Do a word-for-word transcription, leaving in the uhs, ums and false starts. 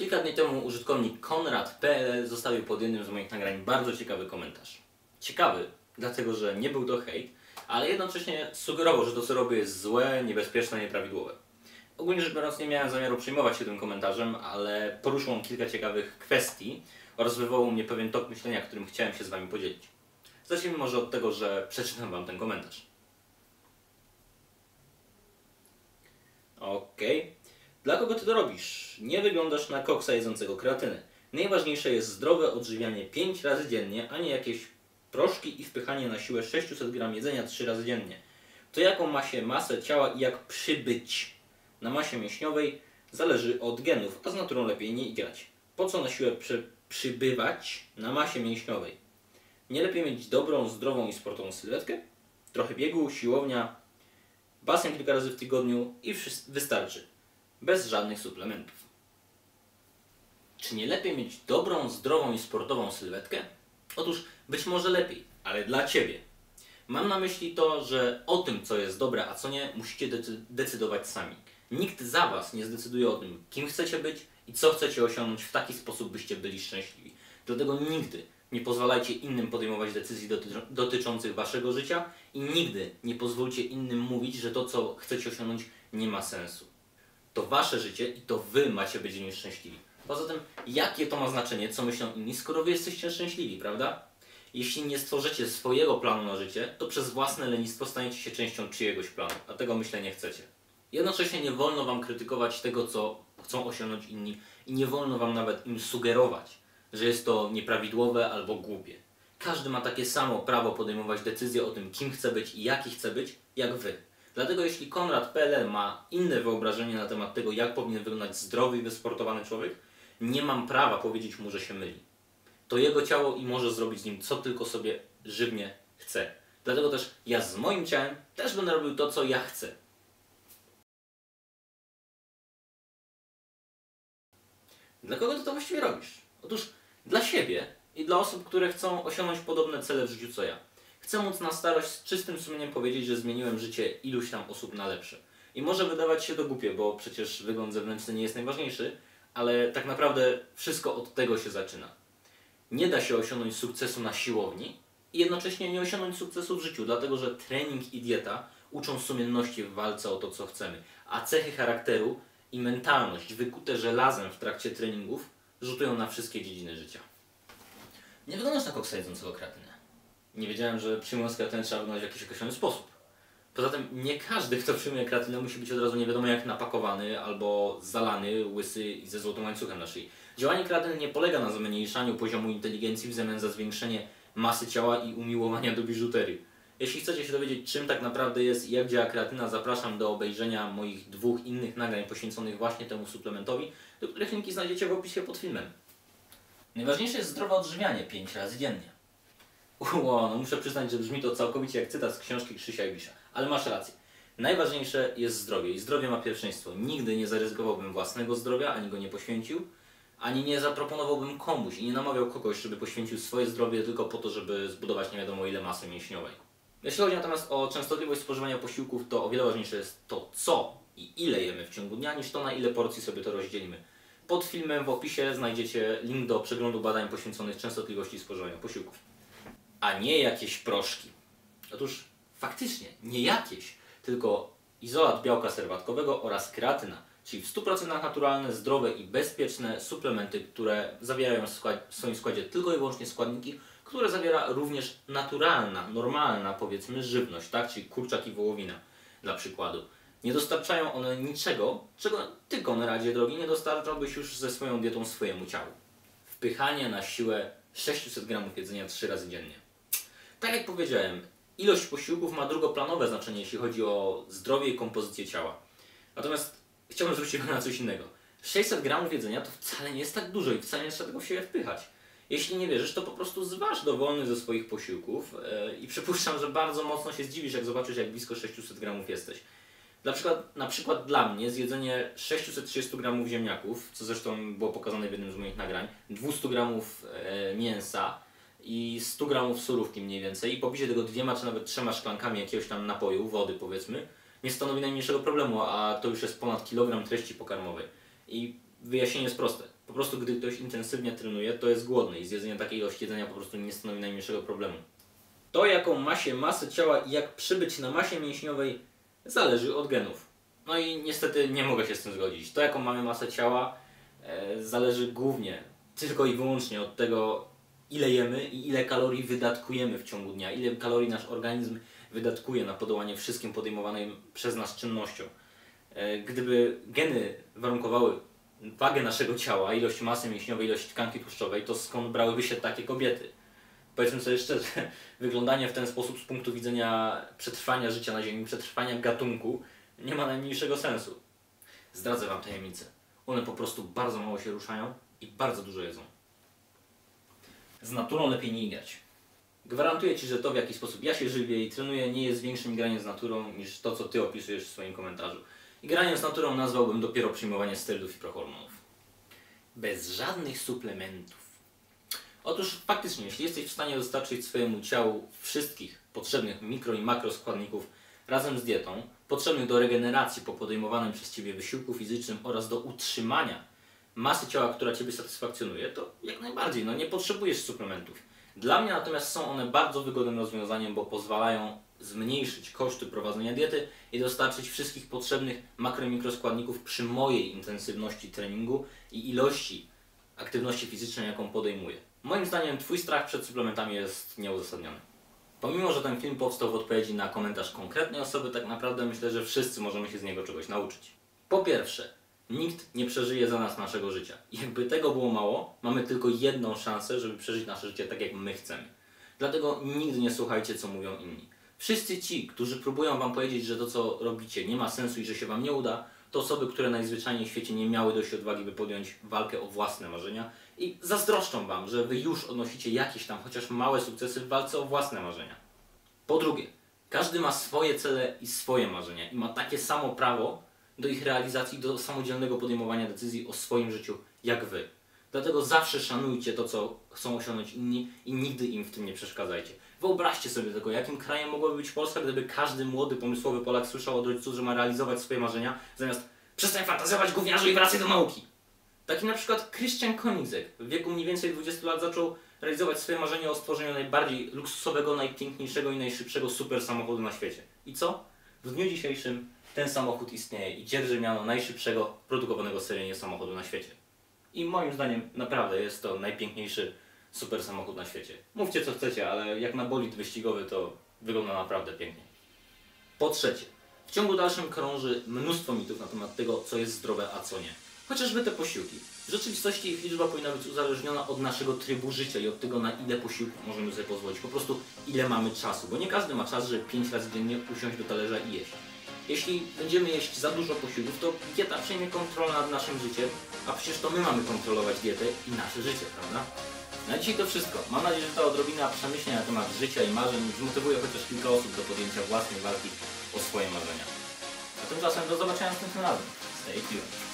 Kilka dni temu użytkownik Konrad kropka p l zostawił pod jednym z moich nagrań bardzo ciekawy komentarz. Ciekawy, dlatego że nie był to hejt, ale jednocześnie sugerował, że to co robię jest złe, niebezpieczne, nieprawidłowe. Ogólnie rzecz biorąc nie miałem zamiaru przejmować się tym komentarzem, ale poruszył on kilka ciekawych kwestii oraz wywołał mnie pewien tok myślenia, którym chciałem się z Wami podzielić. Zacznijmy może od tego, że przeczytam Wam ten komentarz. Okej. Okay. Dla kogo Ty to robisz? Nie wyglądasz na koksa jedzącego kreatynę. Najważniejsze jest zdrowe odżywianie pięć razy dziennie, a nie jakieś proszki i wpychanie na siłę sześćset gramów jedzenia trzy razy dziennie. To jaką ma się masę ciała i jak przybyć na masie mięśniowej zależy od genów, a z naturą lepiej nie igrać. Po co na siłę przy, przybywać na masie mięśniowej? Nie lepiej mieć dobrą, zdrową i sportową sylwetkę? Trochę biegu, siłownia, basen kilka razy w tygodniu i wystarczy. Bez żadnych suplementów. Czy nie lepiej mieć dobrą, zdrową i sportową sylwetkę? Otóż być może lepiej, ale dla Ciebie. Mam na myśli to, że o tym, co jest dobre, a co nie, musicie decydować sami. Nikt za Was nie zdecyduje o tym, kim chcecie być i co chcecie osiągnąć w taki sposób, byście byli szczęśliwi. Dlatego nigdy nie pozwalajcie innym podejmować decyzji doty- dotyczących Waszego życia i nigdy nie pozwólcie innym mówić, że to, co chcecie osiągnąć, nie ma sensu. To Wasze życie i to Wy macie być nim szczęśliwi. Poza tym, jakie to ma znaczenie, co myślą inni, skoro Wy jesteście szczęśliwi, prawda? Jeśli nie stworzycie swojego planu na życie, to przez własne lenistwo staniecie się częścią czyjegoś planu, a tego myślę nie chcecie. Jednocześnie nie wolno Wam krytykować tego, co chcą osiągnąć inni i nie wolno Wam nawet im sugerować, że jest to nieprawidłowe albo głupie. Każdy ma takie samo prawo podejmować decyzje o tym, kim chce być i jaki chce być, jak Wy. Dlatego jeśli Konrad kropka p l ma inne wyobrażenie na temat tego, jak powinien wyglądać zdrowy i wysportowany człowiek, nie mam prawa powiedzieć mu, że się myli. To jego ciało i może zrobić z nim co tylko sobie żywnie chce. Dlatego też ja z moim ciałem też będę robił to, co ja chcę. Dla kogo Ty to właściwie robisz? Otóż dla siebie i dla osób, które chcą osiągnąć podobne cele w życiu co ja. Chcę móc na starość z czystym sumieniem powiedzieć, że zmieniłem życie iluś tam osób na lepsze. I może wydawać się to głupie, bo przecież wygląd zewnętrzny nie jest najważniejszy, ale tak naprawdę wszystko od tego się zaczyna. Nie da się osiągnąć sukcesu na siłowni i jednocześnie nie osiągnąć sukcesu w życiu, dlatego że trening i dieta uczą sumienności w walce o to, co chcemy, a cechy charakteru i mentalność wykute żelazem w trakcie treningów rzutują na wszystkie dziedziny życia. Nie wyglądasz na koksa jedzącego kreatynę. Nie wiedziałem, że przyjmując kreatynę trzeba wyglądać w jakiś określony sposób. Poza tym nie każdy, kto przyjmuje kreatynę, musi być od razu nie wiadomo jak napakowany albo zalany, łysy i ze złotym łańcuchem na szyi. Działanie kreatyny nie polega na zmniejszaniu poziomu inteligencji w zamian za zwiększenie masy ciała i umiłowania do biżuterii. Jeśli chcecie się dowiedzieć, czym tak naprawdę jest i jak działa kreatyna, zapraszam do obejrzenia moich dwóch innych nagrań poświęconych właśnie temu suplementowi, do których linki znajdziecie w opisie pod filmem. Najważniejsze jest zdrowe odżywianie pięć razy dziennie. Ło, no muszę przyznać, że brzmi to całkowicie jak cytat z książki Krzysia Ibisza, ale masz rację. Najważniejsze jest zdrowie i zdrowie ma pierwszeństwo. Nigdy nie zaryzykowałbym własnego zdrowia, ani go nie poświęcił, ani nie zaproponowałbym komuś i nie namawiał kogoś, żeby poświęcił swoje zdrowie tylko po to, żeby zbudować nie wiadomo ile masy mięśniowej. Jeśli chodzi natomiast o częstotliwość spożywania posiłków, to o wiele ważniejsze jest to, co i ile jemy w ciągu dnia, niż to, na ile porcji sobie to rozdzielimy. Pod filmem w opisie znajdziecie link do przeglądu badań poświęconych częstotliwości spożywania posiłków. A nie jakieś proszki. Otóż faktycznie nie jakieś, tylko izolat białka serwatkowego oraz kreatyna, czyli w stu procentach naturalne, zdrowe i bezpieczne suplementy, które zawierają w swoim składzie tylko i wyłącznie składniki, które zawiera również naturalna, normalna powiedzmy żywność, tak? Czyli kurczak i wołowina dla przykładu. Nie dostarczają one niczego, czego Ty, Konradzie drogi, nie dostarczałbyś już ze swoją dietą swojemu ciału. Wpychanie na siłę sześćset gramów jedzenia trzy razy dziennie. Tak jak powiedziałem, ilość posiłków ma drugoplanowe znaczenie, jeśli chodzi o zdrowie i kompozycję ciała. Natomiast chciałbym zwrócić uwagę na coś innego. sześćset gramów jedzenia to wcale nie jest tak dużo i wcale nie trzeba tego w siebie wpychać. Jeśli nie wierzysz, to po prostu zważ dowolny ze swoich posiłków yy, i przypuszczam, że bardzo mocno się zdziwisz, jak zobaczysz, jak blisko sześćset gramów jesteś. Dla przykład, na przykład dla mnie zjedzenie sześćset trzydzieści gramów ziemniaków, co zresztą było pokazane w jednym z moich nagrań, dwieście gramów yy, mięsa i sto gramów surówki mniej więcej i pobicie tego dwiema czy nawet trzema szklankami jakiegoś tam napoju, wody powiedzmy, nie stanowi najmniejszego problemu, a to już jest ponad kilogram treści pokarmowej. I wyjaśnienie jest proste. Po prostu gdy ktoś intensywnie trenuje, to jest głodny i zjedzenie takiej ilości jedzenia po prostu nie stanowi najmniejszego problemu. To, jaką ma się masę ciała i jak przybyć na masie mięśniowej, zależy od genów. No i niestety nie mogę się z tym zgodzić. To, jaką mamy masę ciała, e, zależy głównie, tylko i wyłącznie od tego, ile jemy i ile kalorii wydatkujemy w ciągu dnia, ile kalorii nasz organizm wydatkuje na podołanie wszystkim podejmowanym przez nas czynnościom. E, gdyby geny warunkowały wagę naszego ciała, ilość masy mięśniowej, ilość tkanki tłuszczowej, to skąd brałyby się takie kobiety? Powiedzmy sobie szczerze, wyglądanie w ten sposób z punktu widzenia przetrwania życia na Ziemi, przetrwania gatunku, nie ma najmniejszego sensu. Zdradzę Wam tajemnicę. One po prostu bardzo mało się ruszają i bardzo dużo jedzą. Z naturą lepiej nie igrać. Gwarantuję Ci, że to, w jaki sposób ja się żywię i trenuję, nie jest większym igraniem z naturą niż to, co Ty opisujesz w swoim komentarzu. Igraniem z naturą nazwałbym dopiero przyjmowanie sterydów i prohormonów. Bez żadnych suplementów. Otóż faktycznie, jeśli jesteś w stanie dostarczyć swojemu ciału wszystkich potrzebnych mikro i makroskładników razem z dietą, potrzebnych do regeneracji po podejmowanym przez Ciebie wysiłku fizycznym oraz do utrzymania masy ciała, która Ciebie satysfakcjonuje, to jak najbardziej, no nie potrzebujesz suplementów. Dla mnie natomiast są one bardzo wygodnym rozwiązaniem, bo pozwalają zmniejszyć koszty prowadzenia diety i dostarczyć wszystkich potrzebnych makro i mikroskładników przy mojej intensywności treningu i ilości aktywności fizycznej, jaką podejmuję. Moim zdaniem Twój strach przed suplementami jest nieuzasadniony. Pomimo, że ten film powstał w odpowiedzi na komentarz konkretnej osoby, tak naprawdę myślę, że wszyscy możemy się z niego czegoś nauczyć. Po pierwsze, nikt nie przeżyje za nas naszego życia. I jakby tego było mało, mamy tylko jedną szansę, żeby przeżyć nasze życie tak, jak my chcemy. Dlatego nigdy nie słuchajcie, co mówią inni. Wszyscy ci, którzy próbują Wam powiedzieć, że to, co robicie, nie ma sensu i że się Wam nie uda, to osoby, które najzwyczajniej w świecie nie miały dość odwagi, by podjąć walkę o własne marzenia i zazdroszczą Wam, że Wy już odnosicie jakieś tam chociaż małe sukcesy w walce o własne marzenia. Po drugie, każdy ma swoje cele i swoje marzenia i ma takie samo prawo do ich realizacji, do samodzielnego podejmowania decyzji o swoim życiu jak Wy. Dlatego zawsze szanujcie to, co chcą osiągnąć inni i nigdy im w tym nie przeszkadzajcie. Wyobraźcie sobie tego, jakim krajem mogłaby być Polska, gdyby każdy młody, pomysłowy Polak słyszał od rodziców, że ma realizować swoje marzenia, zamiast przestań fantazjować, gówniarzu, i wracaj do nauki. Taki na przykład Christian Koenigsegg w wieku mniej więcej dwudziestu lat zaczął realizować swoje marzenie o stworzeniu najbardziej luksusowego, najpiękniejszego i najszybszego super samochodu na świecie. I co? W dniu dzisiejszym ten samochód istnieje i dzierży miano najszybszego produkowanego seryjnie samochodu na świecie. I moim zdaniem naprawdę jest to najpiękniejszy super samochód na świecie. Mówcie co chcecie, ale jak na bolid wyścigowy to wygląda naprawdę pięknie. Po trzecie, w ciągu dalszym krąży mnóstwo mitów na temat tego, co jest zdrowe, a co nie. Chociażby te posiłki. W rzeczywistości ich liczba powinna być uzależniona od naszego trybu życia i od tego, na ile posiłków możemy sobie pozwolić. Po prostu ile mamy czasu, bo nie każdy ma czas, żeby pięć razy dziennie usiąść do talerza i jeść. Jeśli będziemy jeść za dużo posiłków, to dieta przejmie kontrolę nad naszym życiem, a przecież to my mamy kontrolować dietę i nasze życie, prawda? Na dzisiaj to wszystko. Mam nadzieję, że ta odrobina przemyśleń na temat życia i marzeń zmotywuje chociaż kilka osób do podjęcia własnej walki o swoje marzenia. A tymczasem do zobaczenia następnym razem. Stay tuned.